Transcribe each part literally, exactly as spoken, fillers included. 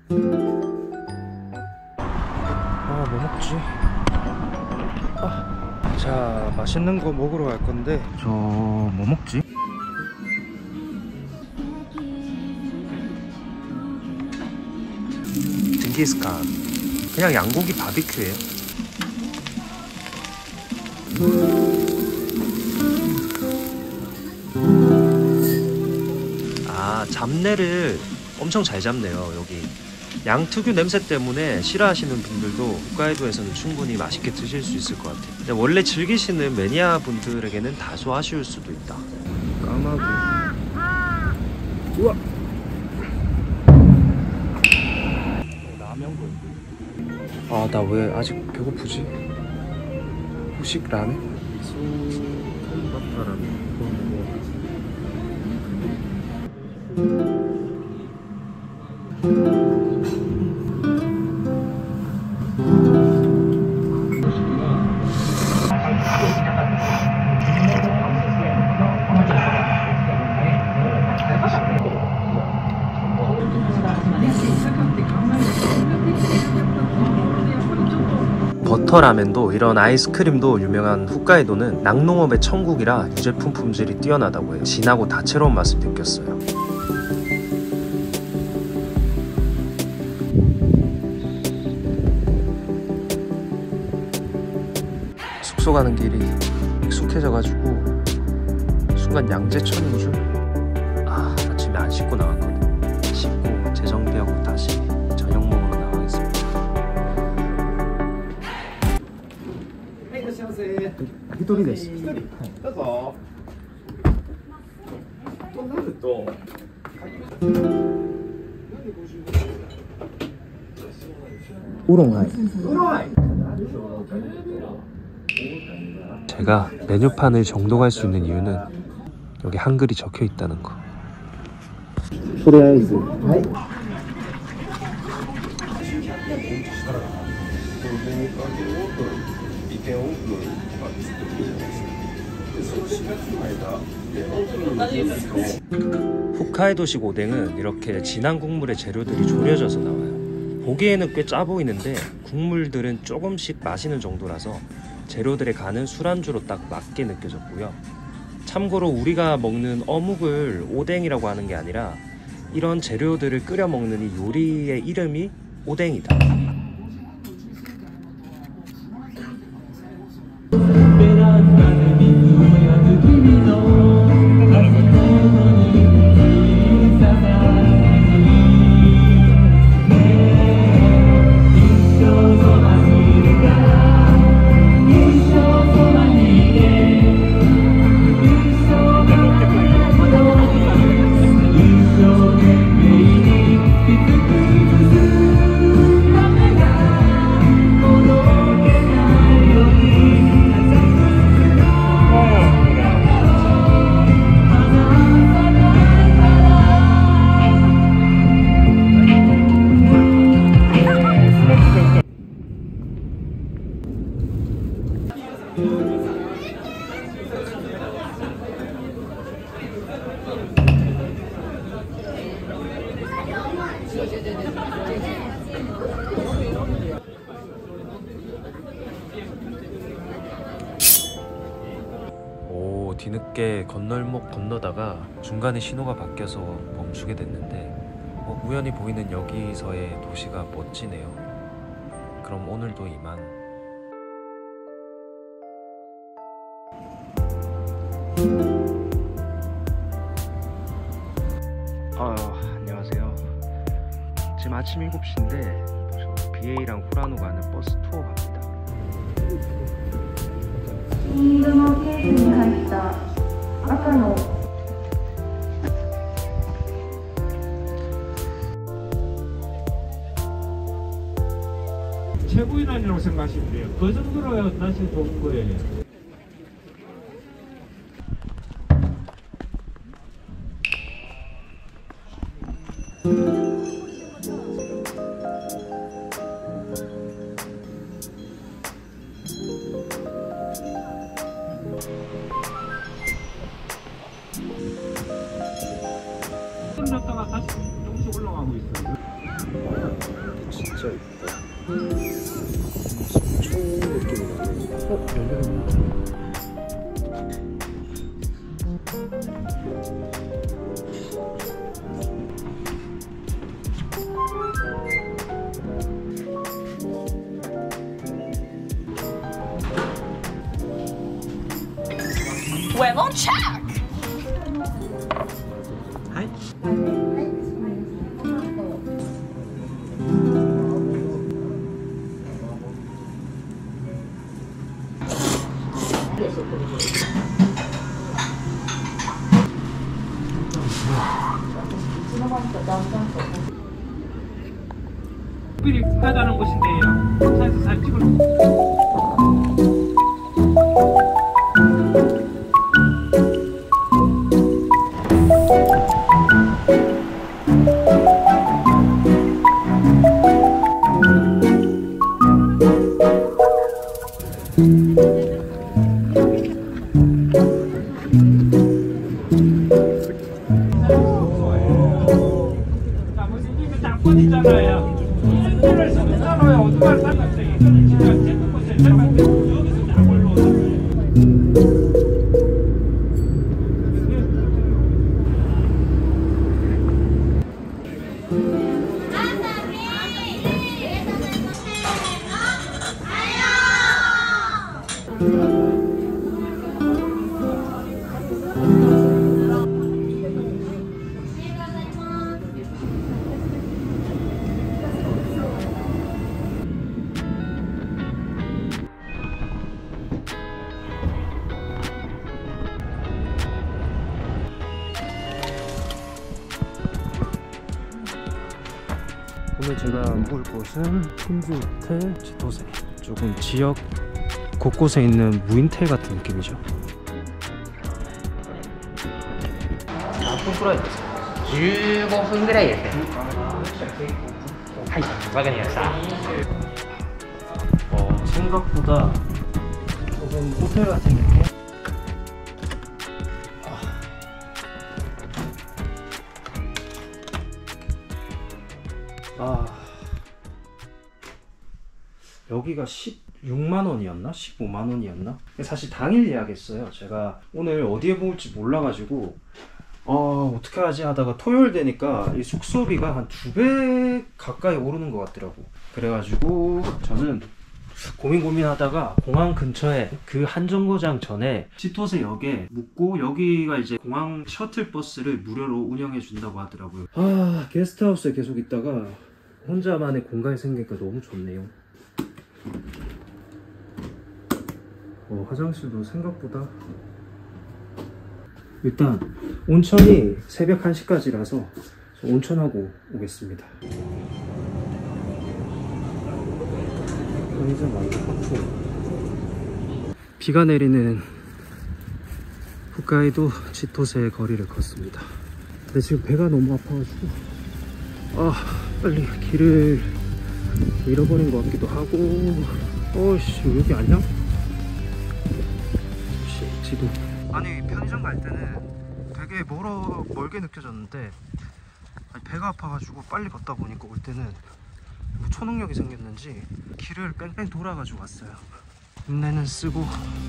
아, 뭐 먹지? 아, 자, 맛있는 거 먹으러 갈 건데 저 뭐 먹지? 징기스칸. 그냥 양고기 바비큐예요. 아, 잡내를 엄청 잘 잡네요. 여기 양 특유 냄새 때문에 싫어하시는 분들도 홋카이도에서는 충분히 맛있게 드실 수 있을 것 같아요. 근데 원래 즐기시는 매니아 분들에게는 다소 아쉬울 수도 있다. 까마귀. 우와. 라면 보인다. 아, 나 왜 아직 배고프지? 후식 라면? 미소 칸바타 라면. 버터라면도 이런 아이스크림도 유명한 홋카이도는 낙농업의 천국이라 유제품 품질이 뛰어나다고 해요. 진하고 다채로운 맛을 느꼈어요. 숙소 가는 길이 익숙해져가지고 순간 양재천인 줄? 아, 아침에 안 씻고 나왔거든. 씻고 재정비하고 다시 저녁 먹으러 나가겠습니다. 一人です。一人。どうぞ。となると。 우롱아이. 제가 메뉴판을 정독할 수 있는 이유는 여기 한글이 적혀 있다는 거. 소리아이즈. 홋카이도식 오뎅은 이렇게 진한 국물의 재료들이 졸여져서 나와요. 보기에는 꽤 짜 보이는데 국물들은 조금씩 마시는 정도라서 재료들의 간은 술안주로 딱 맞게 느껴졌고요. 참고로 우리가 먹는 어묵을 오뎅이라고 하는 게 아니라 이런 재료들을 끓여 먹는 이 요리의 이름이 오뎅이다. 오, 뒤늦게 건널목 건너다가 중간에 신호가 바뀌어서 멈추게 됐는데 어, 우연히 보이는 여기서의 도시가 멋지네요. 그럼 오늘도 이만. 아, 안녕하세요. 지금 아침 일곱 시인데 저 비에이랑 후라노 가는 버스 투어 갑니다. 金色のケースに入った赤の 최고의 날이라고 생각하시면 돼요. 그 정도로 날씨 좋은 거예요. 좀 졌다가 다시 조금씩 올라가고 있어요. 진짜 예쁘다. 속초 느낌이 나네. 어? 열려있네. Level check! 하이. 특별히 하다는 곳인데요. 차에서 사진 찍을. 나머지 장권 있잖아요. 이를 쓰면 살아요. 어디가 살았어요. 이거는 진짜 찍은 곳에 살았는데 여기서 다 걸로. 오늘 제가 묵을 곳은 퀸즈호텔 치토세. 조금 지역 곳곳에 있는 무인텔 같은 느낌이죠. 何分くらいですか？じゅうごふんぐらいですね。はい、わかりました。 어, 생각보다 조금 호텔 같은 느낌? 아, 여기가 십육만 원이었나? 십오만 원이었나? 사실 당일 예약했어요. 제가 오늘 어디에 묵을지 몰라가지고 어, 어떻게 하지 하다가 토요일 되니까 이 숙소비가 한 두 배 가까이 오르는 것 같더라고. 그래가지고 저는 고민 고민하다가 공항 근처에 그 한정거장 전에 치토세 역에 묵고, 여기가 이제 공항 셔틀 버스를 무료로 운영해 준다고 하더라고요. 아, 게스트하우스에 계속 있다가 혼자만의 공간이 생기니까 너무 좋네요. 어, 화장실도 생각보다. 일단 온천이 새벽 한 시까지라서 온천하고 오겠습니다. 편의점 완전 바쁘. 비가 내리는 홋카이도 치토세의 거리를 걷습니다. 근데 지금 배가 너무 아파가지고 아, 빨리 길을 잃어버린 것 같기도 하고. 어이씨, 여기 아니야? 혹시 지도. 아니, 편의점 갈 때는 되게 멀어, 멀게 느껴졌는데 아니, 배가 아파가지고 빨리 걷다 보니까 올 때는 뭐 초능력이 생겼는지 길을 뺑뺑 돌아가지고 왔어요. 인내는 쓰고.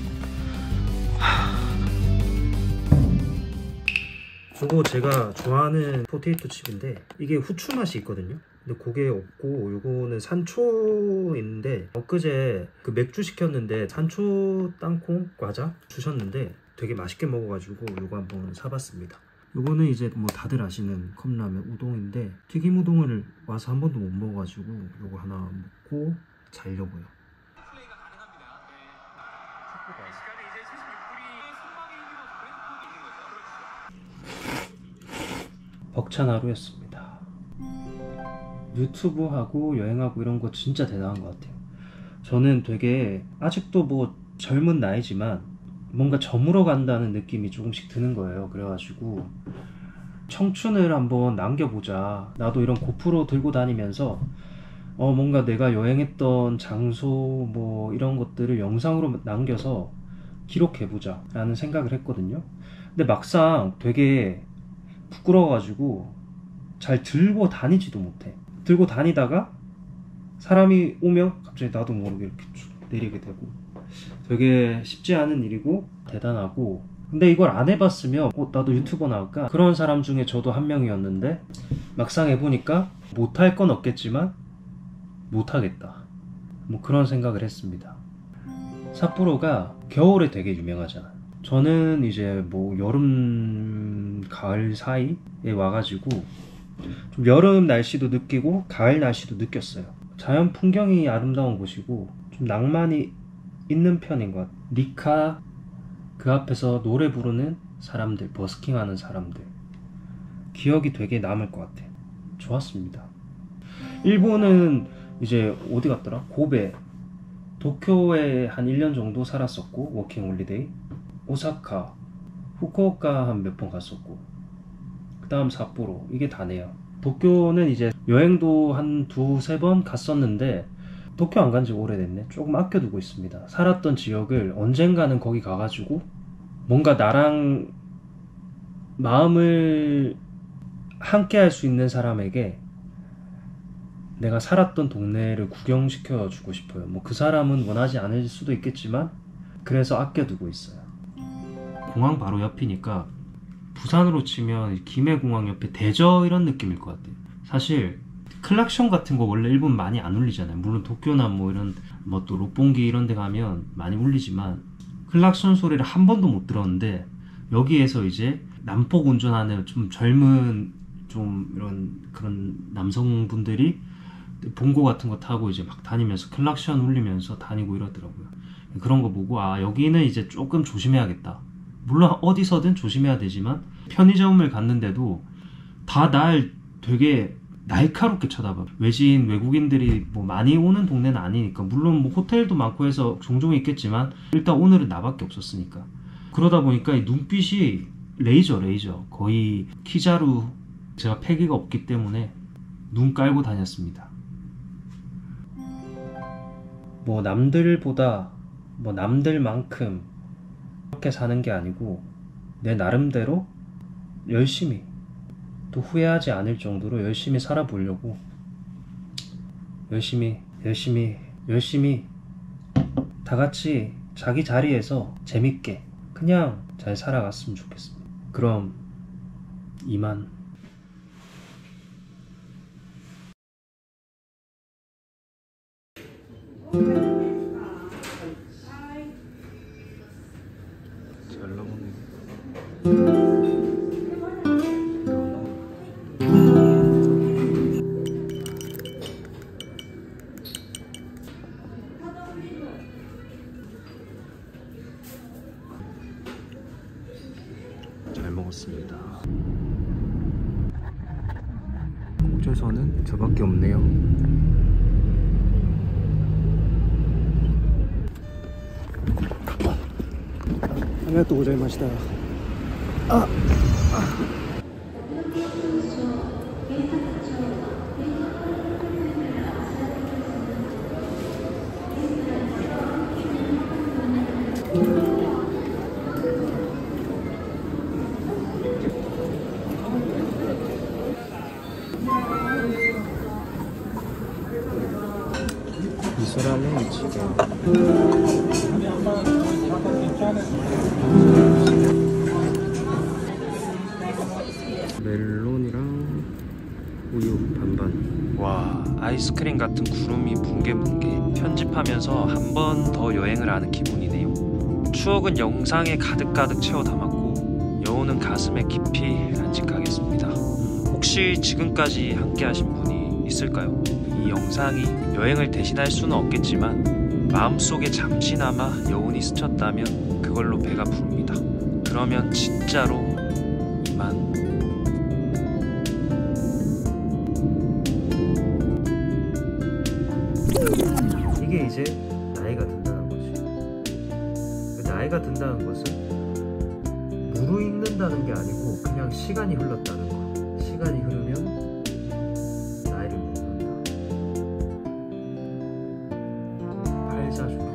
이거 제가 좋아하는 포테이토 칩인데 이게 후추 맛이 있거든요. 근데 그게 없고, 요거는 산초인데 엊그제 그 맥주 시켰는데 산초 땅콩 과자 주셨는데 되게 맛있게 먹어가지고 요거 한번 사봤습니다. 요거는 이제 뭐 다들 아시는 컵라면 우동인데 튀김 우동을 와서 한 번도 못 먹어가지고 요거 하나 먹고 자려고요. 벅찬 하루였습니다. 유튜브하고 여행하고 이런 거 진짜 대단한 것 같아요. 저는 되게 아직도 뭐 젊은 나이지만 뭔가 저물어 간다는 느낌이 조금씩 드는 거예요. 그래가지고 청춘을 한번 남겨보자. 나도 이런 고프로 들고 다니면서 어 뭔가 내가 여행했던 장소 뭐 이런 것들을 영상으로 남겨서 기록해보자 라는 생각을 했거든요. 근데 막상 되게 부끄러워가지고 잘 들고 다니지도 못해. 들고 다니다가 사람이 오면 갑자기 나도 모르게 이렇게 쭉 내리게 되고 되게 쉽지 않은 일이고 대단하고, 근데 이걸 안 해봤으면 어, 나도 유튜버 나올까? 그런 사람 중에 저도 한 명이었는데 막상 해보니까 못할 건 없겠지만 못하겠다, 뭐 그런 생각을 했습니다. 삿포로가 겨울에 되게 유명하잖아. 저는 이제 뭐 여름 가을 사이에 와가지고 좀 여름 날씨도 느끼고 가을 날씨도 느꼈어요. 자연 풍경이 아름다운 곳이고 좀 낭만이 있는 편인 것 같아요. 리카 그 앞에서 노래 부르는 사람들, 버스킹하는 사람들, 기억이 되게 남을 것 같아요. 좋았습니다. 일본은 이제 어디 갔더라? 고베, 도쿄에 한 일 년 정도 살았었고 워킹 홀리데이, 오사카, 후쿠오카 한 몇 번 갔었고, 그 다음 삿포로, 이게 다네요. 도쿄는 이제 여행도 한 두세 번 갔었는데 도쿄 안 간 지 오래됐네. 조금 아껴두고 있습니다. 살았던 지역을 언젠가는 거기 가가지고 뭔가 나랑 마음을 함께 할 수 있는 사람에게 내가 살았던 동네를 구경시켜 주고 싶어요. 뭐 그 사람은 원하지 않을 수도 있겠지만 그래서 아껴두고 있어요. 공항 바로 옆이니까 부산으로 치면 김해공항 옆에 대저 이런 느낌일 것 같아요. 사실 클락션 같은 거 원래 일본 많이 안 울리잖아요. 물론 도쿄나 뭐 이런 뭐 또 롯본기 이런 데 가면 많이 울리지만 클락션 소리를 한 번도 못 들었는데 여기에서 이제 남폭 운전하는 좀 젊은 좀 이런 그런 남성분들이 봉고 같은 거 타고 이제 막 다니면서 클락션 울리면서 다니고 이러더라고요. 그런 거 보고 아 여기는 이제 조금 조심해야겠다. 물론 어디서든 조심해야 되지만 편의점을 갔는데도 다 날 되게 날카롭게 쳐다봐. 외지인 외국인들이 뭐 많이 오는 동네는 아니니까, 물론 뭐 호텔도 많고 해서 종종 있겠지만 일단 오늘은 나밖에 없었으니까. 그러다 보니까 이 눈빛이 레이저 레이저 거의 키자루, 제가 패기가 없기 때문에 눈 깔고 다녔습니다. 뭐 남들보다 뭐 남들만큼 그렇게 사는 게 아니고 내 나름대로 열심히, 또 후회하지 않을 정도로 열심히 살아보려고 열심히 열심히 열심히 다 같이 자기 자리에서 재밌게 그냥 잘 살아갔으면 좋겠습니다. 그럼 이만. 잘 나오네. 잘 먹었습니다. 국제선은 저밖에 없네요. 아리가또 고자이마시다. 아! 이 사람은 지금 멜론이랑 우유 반반. 와, 아이스크림 같은 구름이 뭉게뭉게. 편집하면서 한 번 더 여행을 하는 기분이네요. 추억은 영상에 가득가득 채워 담았고 여운은 가슴에 깊이 간직하겠습니다. 혹시 지금까지 함께 하신 분이 있을까요? 이 영상이 여행을 대신할 수는 없겠지만 마음속에 잠시나마 여운이 스쳤다면 그걸로 배가 부릅니다. 그러면 진짜로 이만. 이게 이제 나이가 든다는 거지. 나이가 든다는 것은 무르익는다는 게 아니고 그냥 시간이 흘렀다는 거. 시간이 흐르면 나이를 먹는다. 팔자주